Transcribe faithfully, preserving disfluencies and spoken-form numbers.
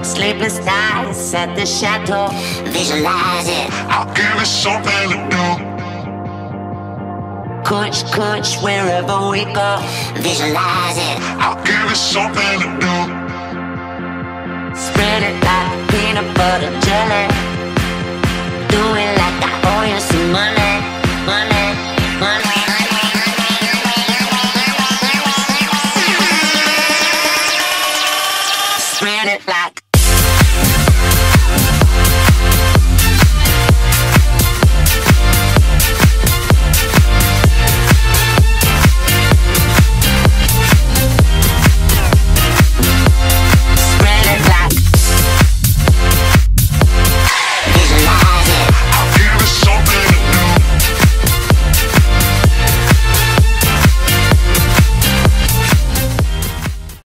Sleepless nights at the chateau. Visualize it. I'll give it something to do. Kush, kush, wherever we go. Visualize it. I'll give it something to do. Spread it like peanut butter jelly. Do it like I owe you some money, money.